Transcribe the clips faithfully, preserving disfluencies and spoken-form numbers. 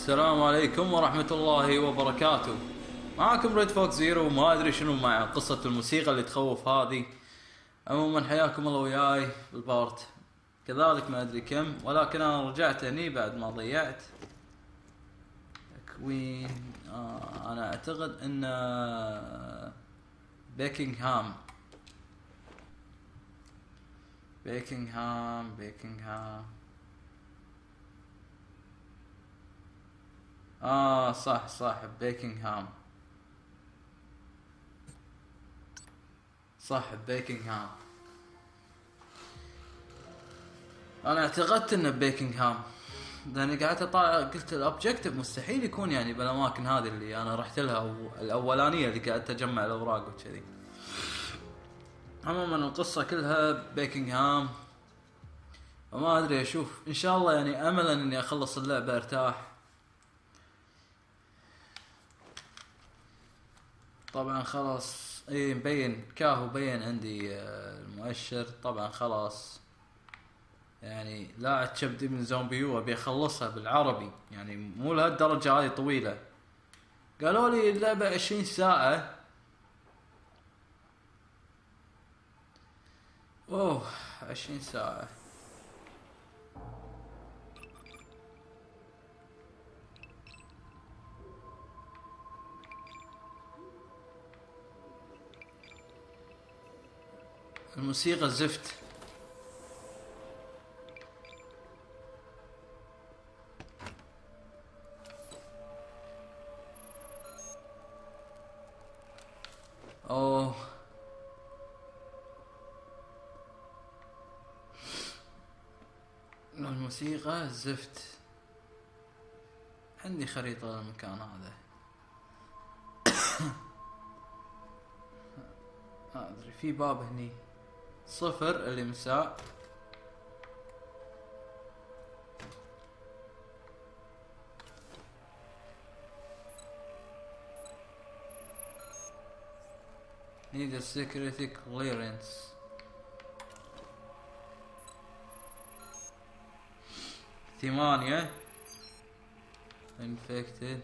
السلام عليكم ورحمة الله وبركاته. معاكم ريد فوكس زيرو، وما ادري شنو مع قصة الموسيقى اللي تخوف هذه. عموما حياكم الله وياي بالبارت كذلك ما ادري كم، ولكن انا رجعت هني بعد ما ضيعت كوين. آه انا اعتقد ان بيكنغهام بيكنغهام بيكنغهام اه صح صح بيكنغهام صح بيكنغهام. انا اعتقدت انه بيكنغهام لاني قعدت اطالع، قلت الاوبجيكتيف مستحيل يكون يعني بالاماكن هذه اللي انا رحت لها، او الاولانيه اللي قعدت اجمع الاوراق وكذي. عموما القصه كلها بيكنغهام، وما ادري اشوف ان شاء الله يعني املا اني اخلص اللعبه ارتاح. طبعا خلاص اي مبين كاهو، بين عندي المؤشر. طبعا خلاص يعني لاعب كبدي من زومبيو ابي اخلصها بالعربي، يعني مو لهالدرجه هذه طويله. قالوا لي اللعبه عشرين ساعه. اوه عشرين ساعه. الموسيقى زفت. اوه الموسيقى زفت. عندي خريطة للمكان هذا. ما ادري في باب هني صفر اللي مساء. need a security clearance. ثمانية infected.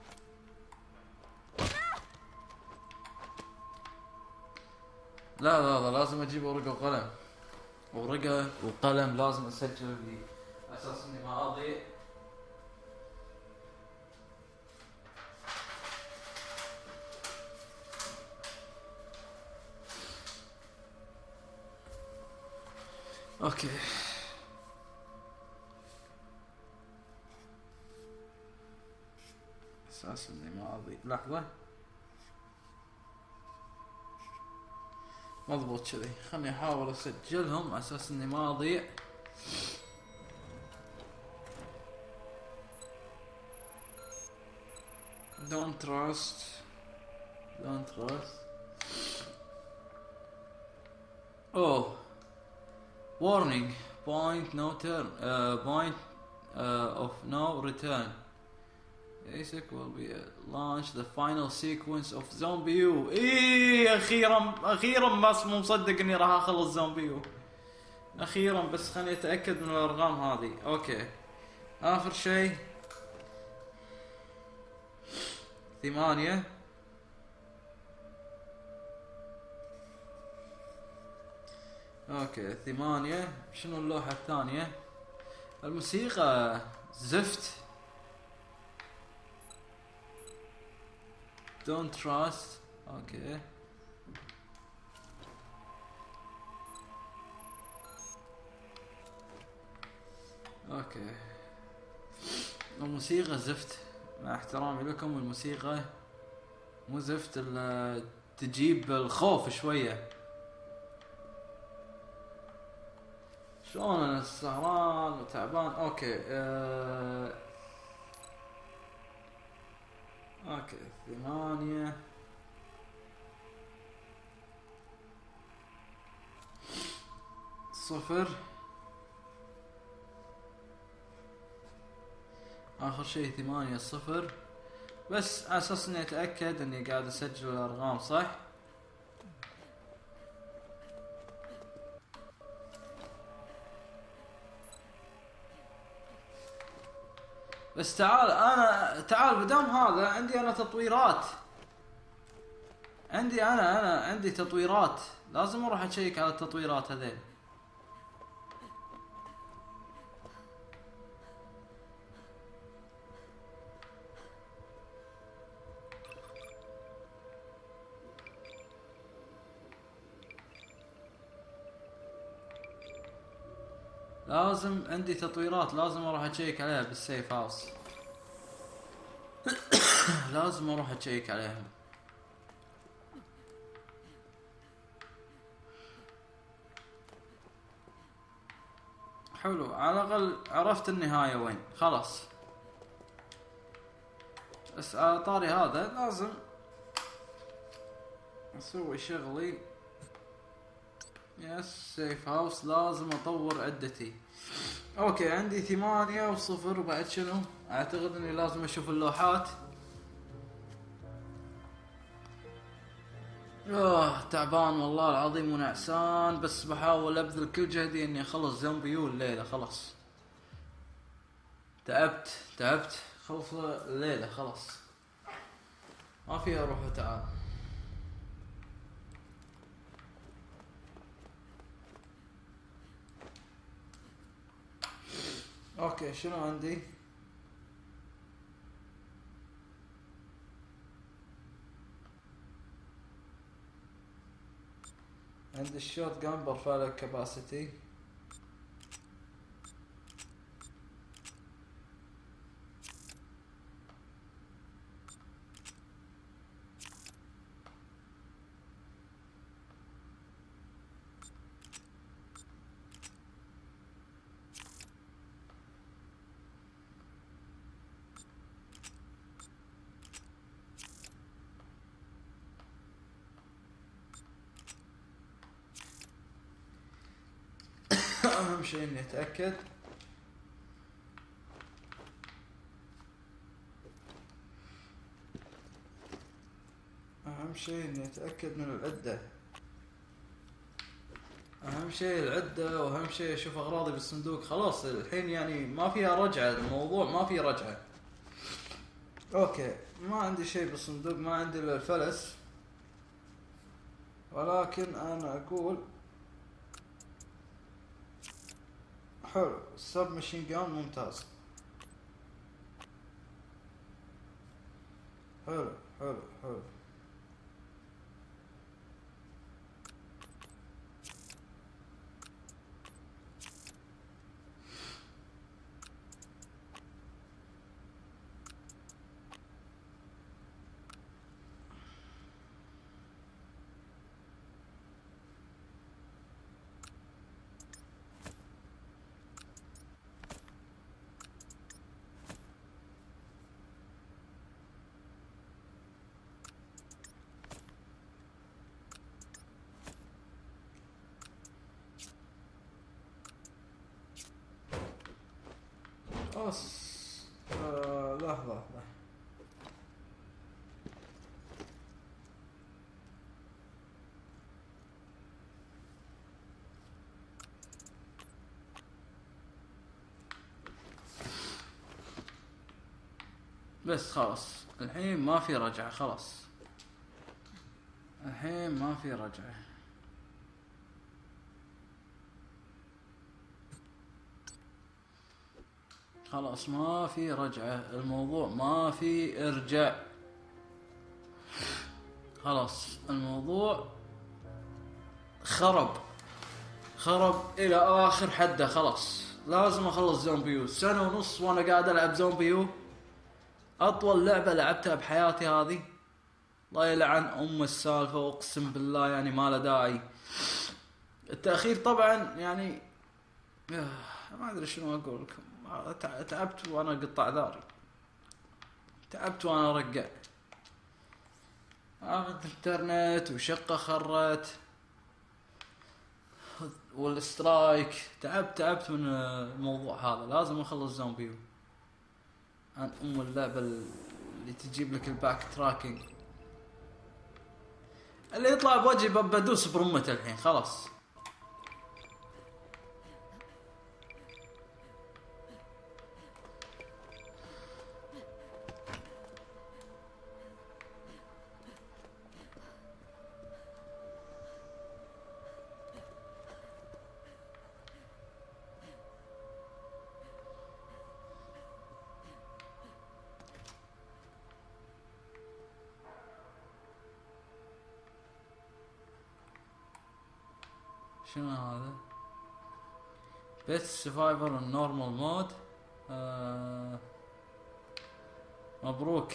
لا لا لا لازم اجيب ورقة وقلم، ورقة وقلم لازم اسجل لي اساس اني ما اضيع. اوكي اساس اني ما اضيع. لحظة مضبوط كذي، خلني احاول اسجلهم على اساس اني ما اضيع. don't trust don't trust. oh warning point no turn uh, point uh, of no return. ASIC will be launch the final sequence of Zombie. ايه اخيرا اخيرا، بس مو مصدق اني راح اخلص زومبيو اخيرا، بس خليني اتاكد من الارقام هذه. اوكي اخر شيء ثمانية. اوكي ثمانية. شنو اللوحة الثانية؟ الموسيقى زفت. don't trust. اوكي اوكي الموسيقى زفت، مع احترامي لكم الموسيقى مو زفت، الا تجيب الخوف شوية. شلون انا سهران وتعبان. اوكي أه... اوكي ثمانية صفر. اخر شيء ثمانية صفر، بس على اساس اني اتأكد اني قاعد اسجل الارقام صح. بس تعال انا تعال بدام هذا عندي انا تطويرات، عندي انا انا عندي تطويرات لازم اروح اشيك على التطويرات هذيل. لازم عندي تطويرات لازم اروح اشيك عليها بالسيف هاوس. لازم اروح اشيك عليهم. حلو، على الاقل عرفت النهاية وين. خلاص بس على طاري هذا لازم اسوي شغلي. يس سيف هاوس لازم اطور عدتي. اوكي عندي ثمانية وصفر وبعد شنو؟ اعتقد اني لازم اشوف اللوحات. اوه تعبان والله العظيم ونعسان، بس بحاول ابذل كل جهدي اني اخلص زومبيو الليلة. خلاص تعبت تعبت خلص الليلة خلاص ما فيها روح وتعال. اوكي شنو عندي؟ عندي الشوت جان برفع له كاباسيتي. اهم شيء اني اتاكد اهم شيء اني اتاكد من العده. اهم شيء العده واهم شيء اشوف اغراضي بالصندوق. خلاص الحين يعني ما فيها رجعه، الموضوع ما فيه رجعه. اوكي ما عندي شيء بالصندوق، ما عندي الا الفلس، ولكن انا اقول حلو السب ماشين جان ممتاز. حلو حلو حلو أص آه لحظة لحظة بس خلاص الحين ما في رجعة. خلاص الحين ما في رجعة. خلاص ما في رجعة، الموضوع ما في ارجع. خلاص الموضوع خرب خرب الى اخر حده. خلاص لازم اخلص زومبيو. سنة ونص وانا قاعد العب زومبيو، اطول لعبة لعبتها بحياتي هذه. الله يلعن ام السالفة واقسم بالله يعني ما له داعي. التأخير طبعا يعني ما ادري شنو اقول لكم. تعبت وانا قطع ذاري، تعبت وانا رقع. اخذ انترنت وشقة خرت والسترايك. تعبت تعبت من الموضوع هذا. لازم اخلص زومبيو عن ام اللعبة اللي تجيب لك الباك تراكنج اللي يطلع بوجهي. بدوس برمته الحين خلاص. شنو هذا؟ بيت سرفايفر النورمال مود. آه مبروك.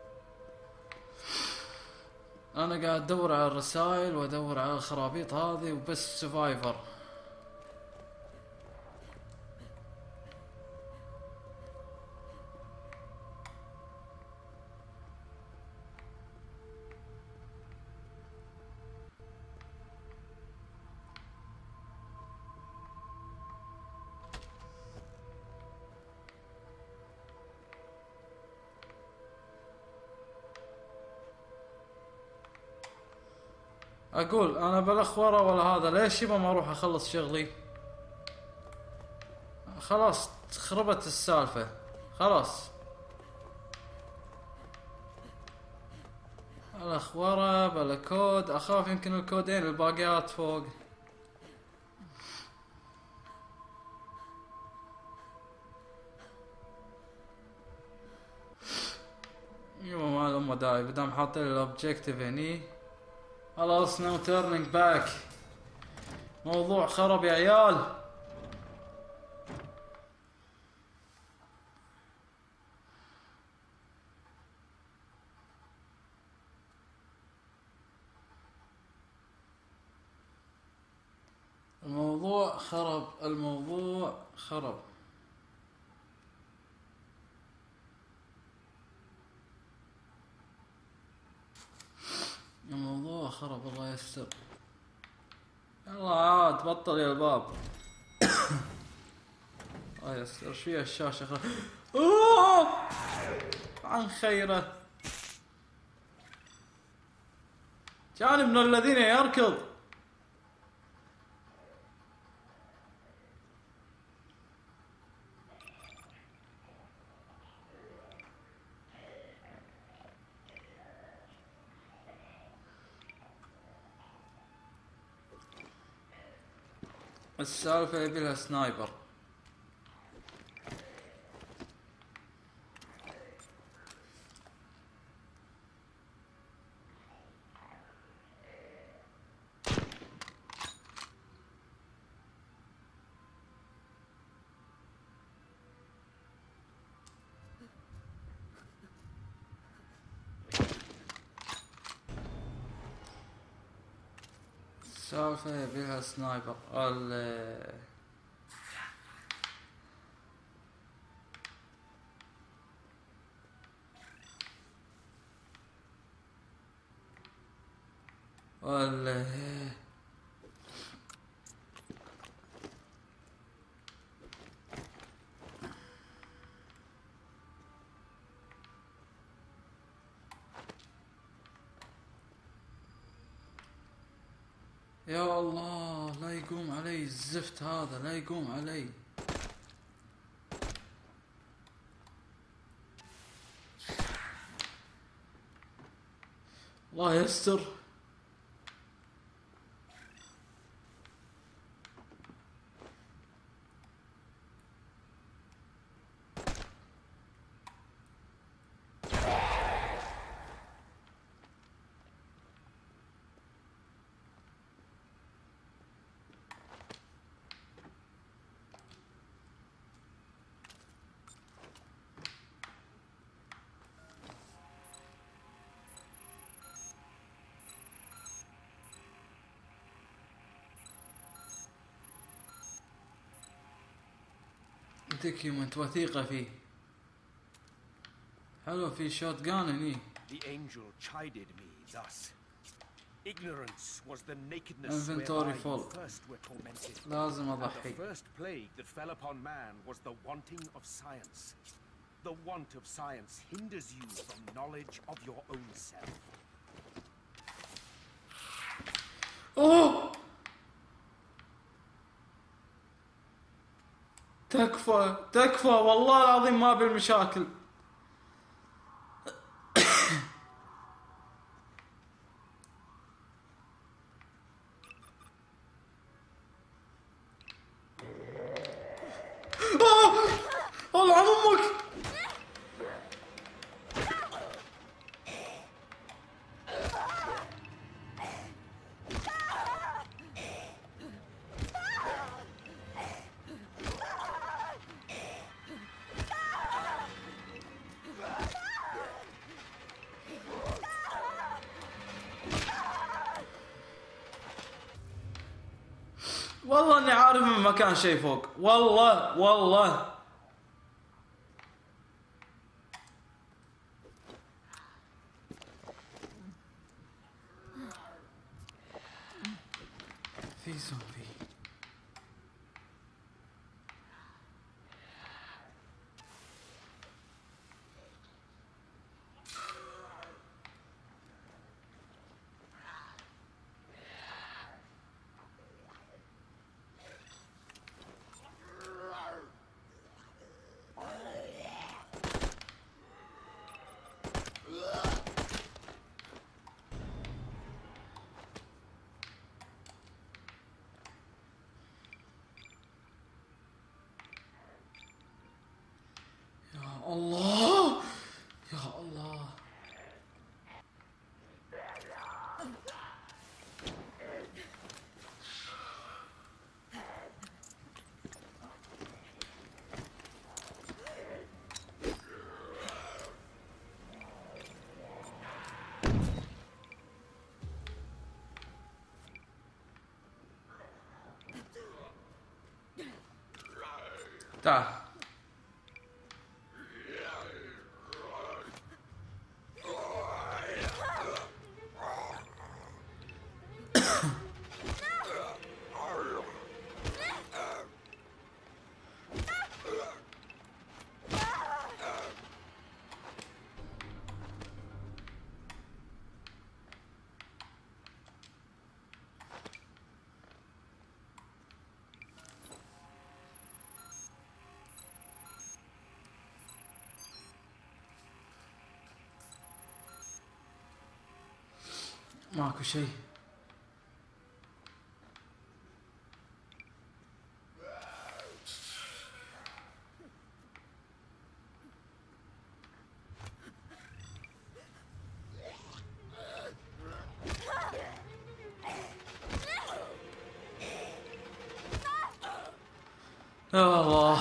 انا قاعد ادور على الرسائل وادور على الخرابيط هذه وبس سرفايفر. اقول انا بلخ ورا ولا هذا، ليش يبا ما اروح اخلص شغلي؟ خلاص خربت السالفة خلاص. بلخ ورا بلا كود، اخاف يمكن الكودين الباقيات فوق. يبا ما الامه داعي بدام حاطين الاوبجيكتيف هني. خلاص نو تيرنينج باك. موضوع خرب يا عيال. الموضوع خرب، الموضوع خرب. الموضوع خرب الله يستر. يلا عاد بطل يا الباب. الله يستر. شو فيها الشاشة خرب. اوه عن خيره. كان من الذين يركض. السالفة يبيلها سنايبر. السالفة يبيلها سنايبر. ال ال يا الله لا يقوم علي الزفت هذا، لا يقوم علي. الله يستر. دوكيومنت وثيقة فيه. حلو في شوت جان هني. The angel chided me thus. Ignorance was the nakedness Inventory whereby full. you first were tormented. لازم And the اضحي. first plague that fell upon man was the wanting of science. The want of science hinders you from knowledge of your own self. اوه تكفى تكفى والله العظيم ما بالمشاكل. الله عن امك. والله اني عارف من مكان شيء فوق، والله والله. في زومبي. يا الله يا الله. تعال. ماكو شيء. يا الله.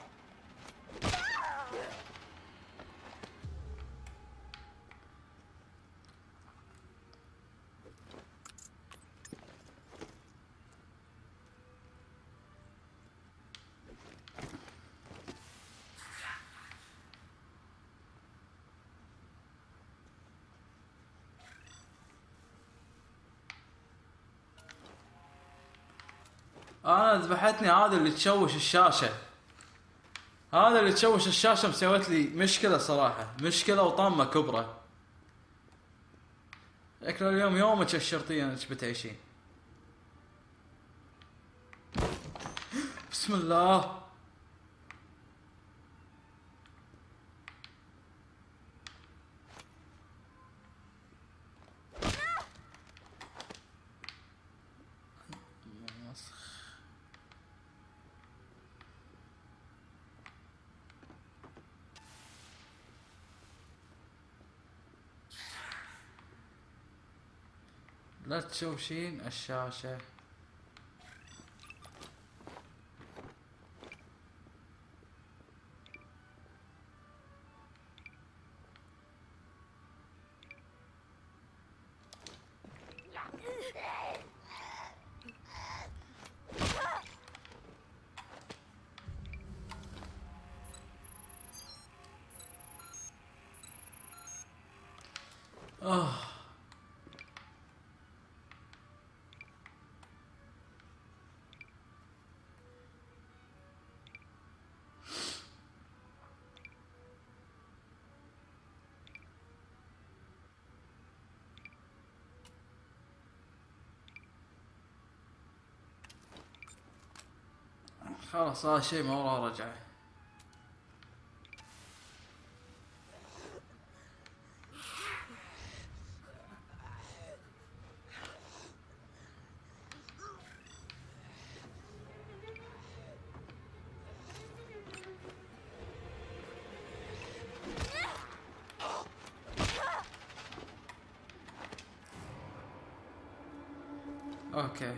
انا ذبحتني هذا اللي تشوش الشاشة، هذا اللي تشوش الشاشة مسويت لي مشكلة صراحة، مشكلة وطامة كبرى. شكله اليوم يومك الشرطية انك بتعيشين. بسم الله. لا تشوشين الشاشة. آه. خلاص هذا شيء ما وراه رجعه. اوكي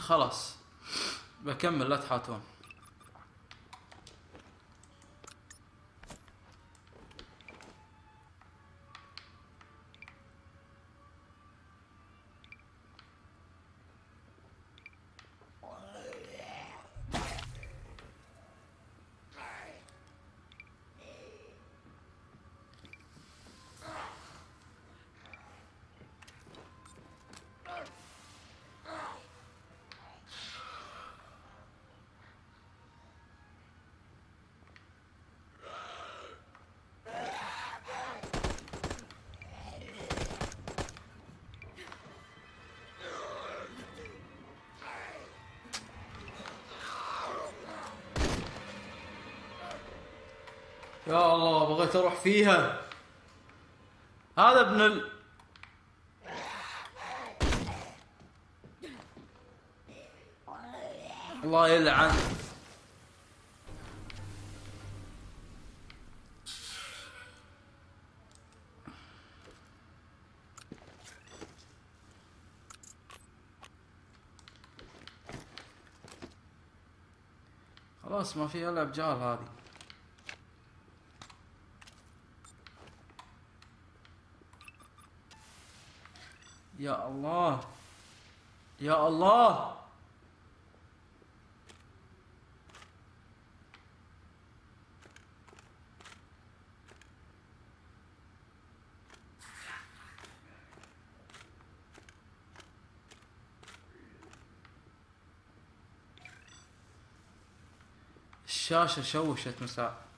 خلاص بكمل لا تحاتون. يا الله بغيت اروح فيها. هذا ابن ال... الله يلعن. خلاص ما في الا بجال هذه. يا الله يا الله. الشاشة شوشت مساء.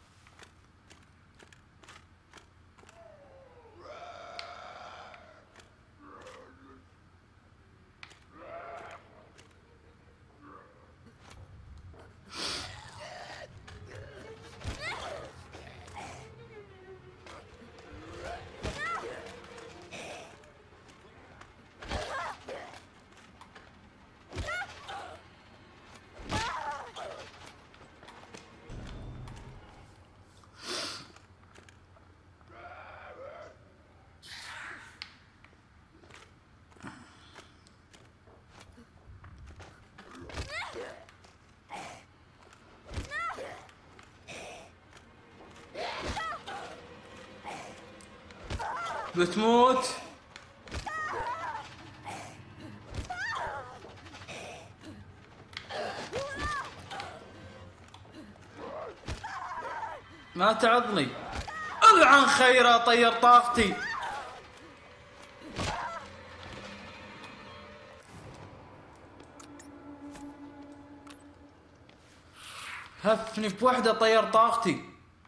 بتموت. ما تعضني. العن خيره طير طاقتي. هفني بوحدة طير طاقتي.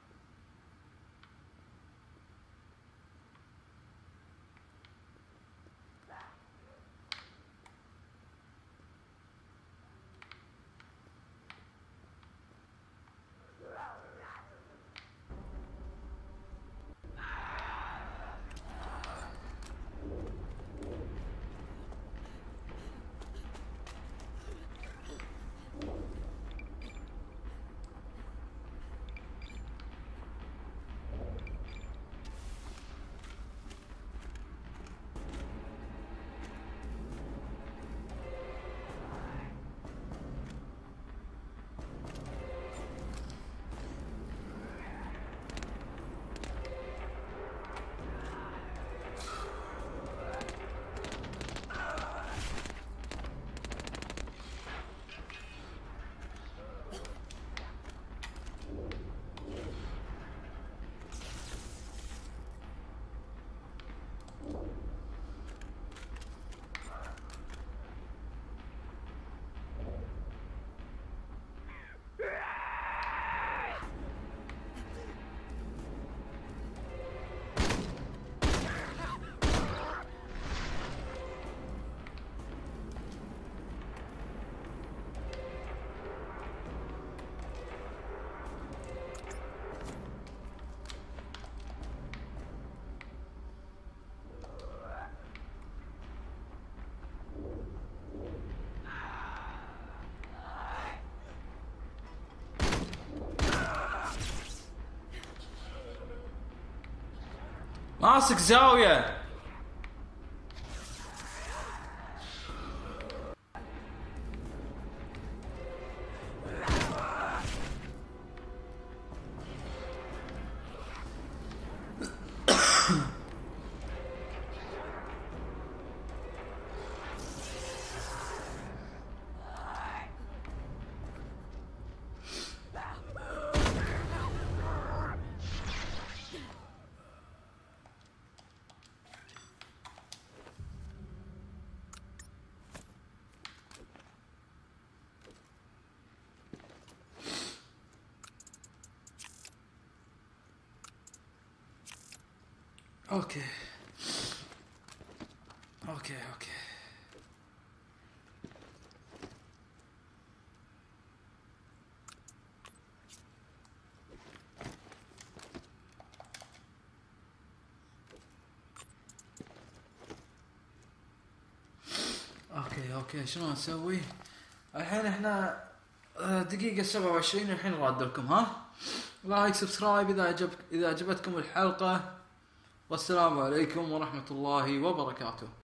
ماسك زاوية. اوكي اوكي اوكي اوكي اوكي شنو نسوي الحين؟ احنا دقيقة سبعة وعشرين الحين راد لكم. ها لايك سبسكرايب اذا عجب اذا عجبتكم الحلقة، والسلام عليكم ورحمة الله وبركاته.